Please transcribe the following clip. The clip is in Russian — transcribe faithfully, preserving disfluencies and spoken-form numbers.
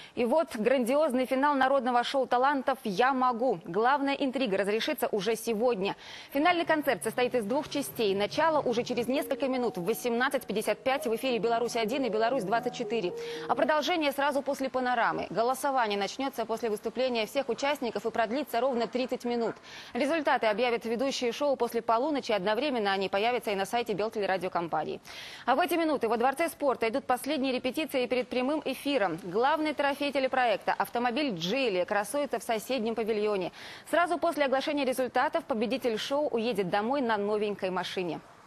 И вот грандиозный финал народного шоу талантов «Я могу». Главная интрига разрешится уже сегодня. Финальный концерт состоит из двух частей. Начало уже через несколько минут в восемнадцать пятьдесят пять в эфире «Беларусь один» и «Беларусь двадцать четыре». А продолжение сразу после панорамы. Голосование начнется после выступления всех участников и продлится ровно тридцать минут. Результаты объявят ведущие шоу после полуночи. Одновременно они появятся и на сайте Белтелерадиокомпании. А в эти минуты во Дворце спорта идут последние репетиции перед прямым эфиром. Главный трофей телепроекта автомобиль «Джили» красуется в соседнем павильоне. Сразу после оглашения результатов победитель шоу уедет домой на новенькой машине.